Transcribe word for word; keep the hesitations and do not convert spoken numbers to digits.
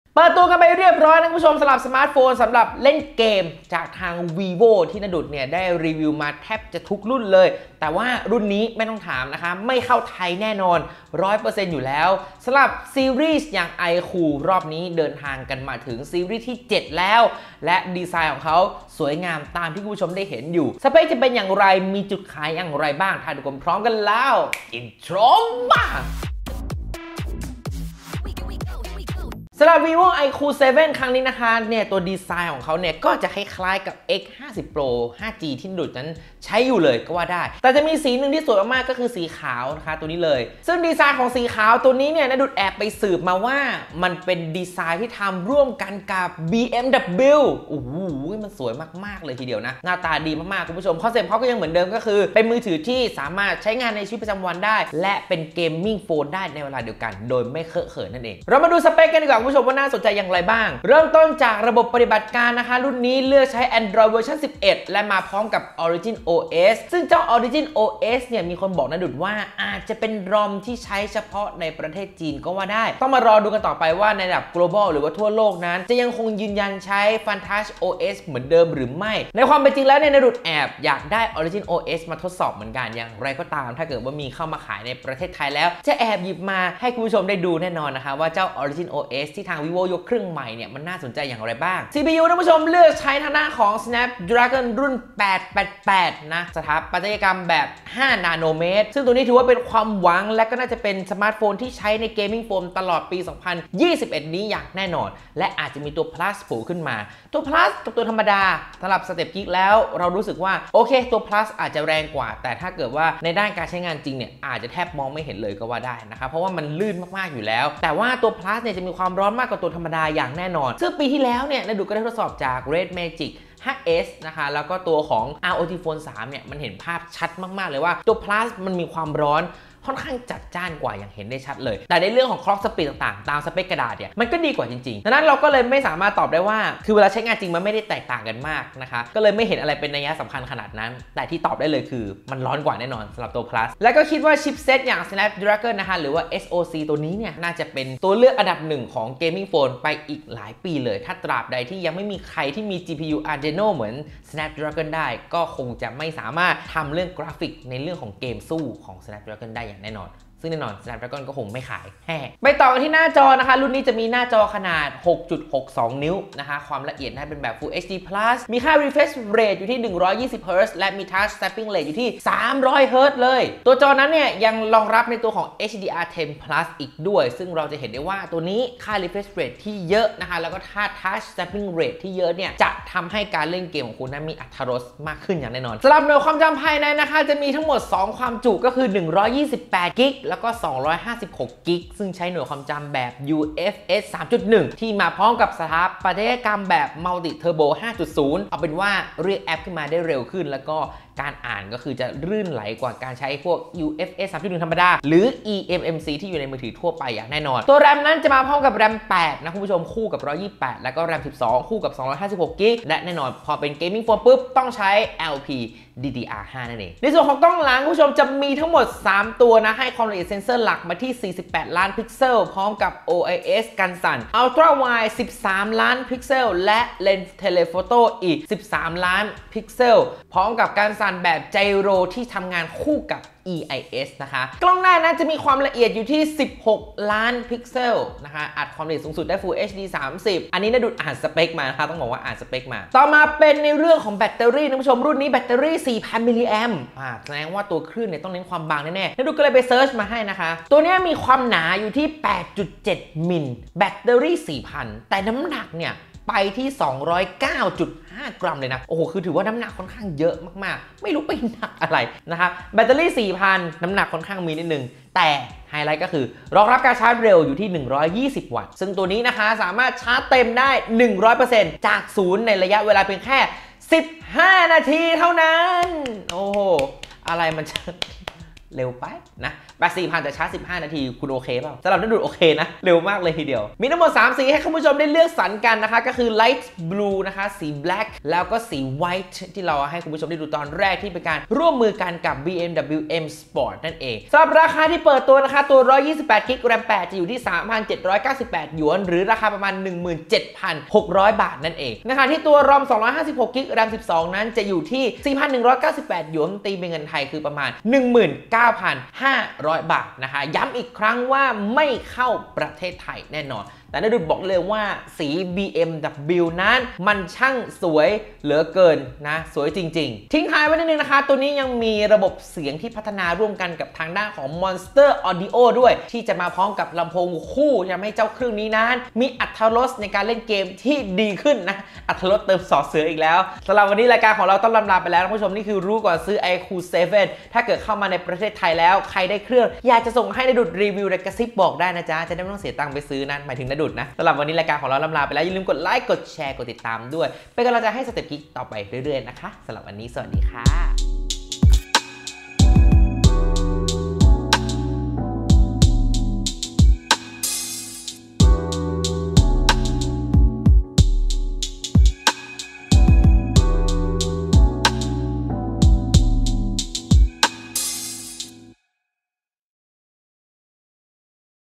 เปิดตัวกันไปเรียบร้อยนะคุณผู้ชมสำหรับสมาร์ทโฟนสำหรับเล่นเกมจากทาง vivo ที่นดุดเนี่ยได้รีวิวมาแทบจะทุกรุ่นเลยแต่ว่ารุ่นนี้ไม่ต้องถามนะคะไม่เข้าไทยแน่นอน ร้อยเปอร์เซ็นต์ อยู่แล้วสำหรับซีรีส์อย่าง iQOO รอบนี้เดินทางกันมาถึงซีรีส์ที่เจ็ดแล้วและดีไซน์ของเขาสวยงามตามที่คุณผู้ชมได้เห็นอยู่สเปคจะเป็นอย่างไรมีจุดขายอย่างไรบ้างถ้าทุกคนพร้อมกันแล้วอินโทรมาสำหรับ vivo iQOO เซเว่น ครั้งนี้นะคะเนี่ยตัวดีไซน์ของเขาเนี่ยก็จะคล้ายๆกับ เอ็กซ์ ห้าสิบ Pro ห้าจี ที่นดุดนั้นใช้อยู่เลยก็ว่าได้แต่จะมีสีหนึ่งที่สวยมากๆก็คือสีขาวนะคะตัวนี้เลยซึ่งดีไซน์ของสีขาวตัวนี้เนี่ยนดุดแอบไปสืบมาว่ามันเป็นดีไซน์ที่ทำร่วมกันกับ บี เอ็ม ดับเบิลยู โอ้โหมันสวยมากๆเลยทีเดียวนะหน้าตาดีมากๆคุณผู้ชมคอนเซ็ปต์เขาก็ยังเหมือนเดิมก็คือเป็นมือถือที่สามารถใช้งานในชีวิตประจำวันได้และเป็นเกมมิ่งโฟนได้ในเวลาเดียวกันโดยไม่เคอะเขินนั่นเองเรามาดูสเปคกันดีกว่าคุณผู้ชมว่าน่าสนใจอย่างไรบ้างเริ่มต้นจากระบบปฏิบัติการนะคะรุ่นนี้เลือกใช้ Android เวอร์ชันสิบเอ็ดและมาพร้อมกับ Origin โอ เอส ซึ่งเจ้า Origin โอ เอส เนี่ยมีคนบอกนะดุดว่าอาจจะเป็น รอม ที่ใช้เฉพาะในประเทศจีนก็ว่าได้ต้องมารอดูกันต่อไปว่าในระดับ global หรือว่าทั่วโลกนั้นจะยังคงยืนยันใช้ Fantouch โอ เอส เหมือนเดิมหรือไม่ในความเป็นจริงแล้วเนี่ยนดุดแอบอยากได้ Origin โอ เอส มาทดสอบเหมือนกันอย่างไรก็ตามถ้าเกิดว่ามีเข้ามาขายในประเทศไทยแล้วจะแอบหยิบมาให้คุณผู้ชมได้ดูแน่นอนนะคะว่าเจ้า Origin โอ เอส ที่ทาง vivo ยกเครื่องใหม่เนี่ยมันน่าสนใจอย่างไรบ้าง ซี พี ยู ท่านผู้ชมเลือกใช้ทางด้านของ Snapdragon รุ่น แปดแปดแปด นะสถาปัตยกรรมแบบ ห้า นาโนเมตรซึ่งตัวนี้ถือว่าเป็นความหวังและก็น่าจะเป็นสมาร์ทโฟนที่ใช้ในเกมมิ่งโฟนตลอดปี สองพันยี่สิบเอ็ด นี้อย่างแน่นอนและอาจจะมีตัว plus โผล่ขึ้นมาตัว plus กับตัวธรรมดาสำหรับสเต็ปกิ๊กแล้วเรารู้สึกว่าโอเคตัว plus อาจจะแรงกว่าแต่ถ้าเกิดว่าในด้านการใช้งานจริงเนี่ยอาจจะแทบมองไม่เห็นเลยก็ว่าได้นะครับเพราะว่ามันลื่นมากๆอยู่แล้วแต่ว่าตัว plus เนี่ยจะมีความร้อนมากกว่าตัวธรรมดาอย่างแน่นอนซึ่งปีที่แล้วเนี่ยนดุก็ได้ทดสอบจาก Red Magic ไฟว์ เอส นะคะแล้วก็ตัวของ อาร์ โอ ที Phone สามเนี่ยมันเห็นภาพชัดมากๆเลยว่าตัว plus มันมีความร้อนค่อนข้างจัดจ้านกว่าอย่างเห็นได้ชัดเลยแต่ในเรื่องของ clock speed ต่างๆตามสเปคกระดาษเนี่ยมันก็ดีกว่าจริงๆดังนั้นเราก็เลยไม่สามารถตอบได้ว่าคือเวลาใช้งานจริงมันไม่ได้แตกต่างกันมากนะคะก็เลยไม่เห็นอะไรเป็นนัยสำคัญขนาดนั้นแต่ที่ตอบได้เลยคือมันร้อนกว่าแน่นอนสำหรับตัว plus และก็คิดว่าชิปเซตอย่าง Snapdragon นะคะหรือว่า เอส โอ ซี ตัวนี้เนี่ยน่าจะเป็นตัวเลือกอันดับหนึ่งของ gaming phone ไปอีกหลายปีเลยถ้าตราบใดที่ยังไม่มีใครที่มี จี พี ยู Adreno เหมือน Snapdragon ได้ก็คงจะไม่สามารถทำเรื่องกราฟิกในเรื่องของเกมสู้ของ Snapdragon ได้อย่างแน่นอนซึ่งแน่นอน Snapdragon ก็คงไม่ขายแฮ่ไปต่อกันที่หน้าจอนะคะรุ่นนี้จะมีหน้าจอขนาด หกจุดหกสอง นิ้วนะคะความละเอียดได้เป็นแบบ Full เอช ดี Plus มีค่า Refresh Rate อยู่ที่ หนึ่งร้อยยี่สิบ เฮิร์ตซ์ และมี Touch Tapping Rate อยู่ที่ สามร้อย เฮิร์ตซ์ เลยตัวจอนั้นเนี่ยยังรองรับในตัวของ เอช ดี อาร์ เท็น Plus อีกด้วยซึ่งเราจะเห็นได้ว่าตัวนี้ค่า Refresh Rate ที่เยอะนะคะแล้วก็ค่า Touch Tapping Rate ที่เยอะเนี่ยจะทำให้การเล่นเกมของคุณนั้นมีอรรถรสมากขึ้นอย่างแน่นอนสำหรับหน่วยความจำภายในนะคะจะมีทั้งหมดสองความจุก็คือหนึ่งร้อยยี่สิบแปดกิกะแล้วก็สองร้อยห้าสิบหกกิกซึ่งใช้หน่วยความจำแบบ ยู เอฟ เอส สามจุดหนึ่ง ที่มาพร้อมกับสถาปัตยกรรมแบบ Multi Turbo ห้าจุดศูนย์ เอาเป็นว่าเรียกแอปขึ้นมาได้เร็วขึ้นแล้วก็การอ่านก็คือจะลื่นไหลกว่าการใช้พวก ยู เอฟ เอส สามจุดหนึ่ง ธรรมดาหรือ อี เอ็ม เอ็ม ซี ที่อยู่ในมือถือทั่วไปอย่างแน่นอนตัว RAM นั้นจะมาพร้อมกับ RAM แปดนะคุณผู้ชมคู่กับหนึ่งร้อยยี่สิบแปดแล้วก็ RAM สิบสองคู่กับสองร้อยห้าสิบหกกิกและแน่นอนพอเป็นเกมมิ่งโฟนปุ๊บต้องใช้ แอล พี ดี ดี อาร์ ไฟว์ นั่นเองในส่วนของกล้องหลังคุณผู้ชมจะมีทั้งหมดสามตัวนะให้ความละเอียดเซ็นเซอร์หลักมาที่สี่สิบแปดล้านพิกเซลพร้อมกับ โอ ไอ เอส กันสั่น Ultra Wide สิบสามล้านพิกเซลและเลนส์เทเลโฟโต้อีกสิบสามล้านพิกเซลพร้อมกับการสั่นแบบไจโรที่ทำงานคู่กับ อี ไอ เอส นะคะกล้องหน้านั้นจะมีความละเอียดอยู่ที่สิบหกล้านพิกเซลนะคะอัดความละเอียดสูงสุดได้ Full เอช ดี สามสิบอันนี้น่าดูอ่านสเปคมานะคะต้องบอกว่าอ่านสเปคมาต่อมาเป็นในเรื่องของแบตเตอรี่ท่านผู้ชมรุ่นนี้แบตเตอรี่ สี่พัน มิลลิแอมป์อ่าแสดงว่าตัวคลื่นเนี่ยต้องเน้นความบางแน่ๆน่าดูก็เลยไปเซิร์ชมาให้นะคะตัวนี้มีความหนาอยู่ที่ แปดจุดเจ็ด มิลแบตเตอรี่ สี่พัน แต่น้ำหนักเนี่ยไปที่ สองร้อยเก้าจุดห้า กรัมเลยนะโอ้โหคือถือว่าน้ำหนักค่อนข้างเยอะมากๆไม่รู้ไปหนักอะไรนะคะแบตเตอรี่ สี่พัน น้ำหนักค่อนข้างมีนิดนึงแต่ไฮไลท์ก็คือรองรับการชาร์จเร็วอยู่ที่หนึ่งร้อยยี่สิบวัตต์ซึ่งตัวนี้นะคะสามารถชาร์จเต็มได้ หนึ่งร้อยเปอร์เซ็นต์ จากศูนย์ในระยะเวลาเพียงแค่สิบห้านาทีเท่านั้นโอ้โหอะไรมันจะเร็วไปนะแปดสี่พันแต่ชาร์จสิบห้านาทีคุณโอเคเปล่าสำหรับนักดูดโอเคนะเร็วมากเลยทีเดียวมีทั้งหมดสามสีให้คุณผู้ชมได้เลือกสรรกันนะคะก็คือ light blue นะคะสี black แล้วก็สี white ที่เราให้คุณผู้ชมได้ดูตอนแรกที่เป็นการร่วมมือกันกับ บี เอ็ม ดับเบิลยู เอ็ม Sport นั่นเองสำหรับราคาที่เปิดตัวนะคะตัวหนึ่งร้อยยี่สิบแปดกิกะแรมแปดจะอยู่ที่ สามพันเจ็ดร้อยเก้าสิบแปด หยวนหรือราคาประมาณ หนึ่งหมื่นเจ็ดพันหกร้อย บาทนั่นเองนะคะที่ตัว รอม สองร้อยห้าสิบหกกิกะแรมสิบสองนั้นจะอยู่ที่ สี่พันหนึ่งร้อยเก้าสิบแปด หยวนตีเป็นเงินไทยคือประมาณ หนึ่งหมื่นเก้าพันห้าร้อย บาทนะคะย้ำอีกครั้งว่าไม่เข้าประเทศไทยแน่นอนแต่นักดูดบอกเลยว่าสี บี เอ็ม ดับเบิลยู นั้นมันช่างสวยเหลือเกินนะสวยจริงๆทิ้งท้ายไว้นิดนึงนะคะตัวนี้ยังมีระบบเสียงที่พัฒนาร่วมกันกับทางด้านของ Monster Audio ด้วยที่จะมาพร้อมกับลำโพงคู่ทำให้เจ้าเครื่องนี้นั้นมีอรรถรสในการเล่นเกมที่ดีขึ้นนะอรรถรสเติมสอเสืออีกแล้วสำหรับวันนี้รายการของเราต้องลำลาไปแล้วท่านผู้ชมนี่คือรู้ก่อนซื้อ ไอ คิว เซเว่น ถ้าเกิดเข้ามาในประเทศไทยแล้วใครได้เครื่องอยากจะส่งให้นักดูดรีวิวในกระซิบบอกได้นะจ๊ะจะได้ไม่ต้องเสียตังค์ไปซื้อนั้นหมายถึงนักดูดนะสำหรับวันนี้รายการของเราลำลาไปแล้วอย่าลืมกดไลค์กดแชร์กดติดตามด้วยเป็นกำลังใจให้สเต็ปกิ๊กต่อไปเรื่อยๆนะคะสำหรับวันนี้สวัสดีค่ะ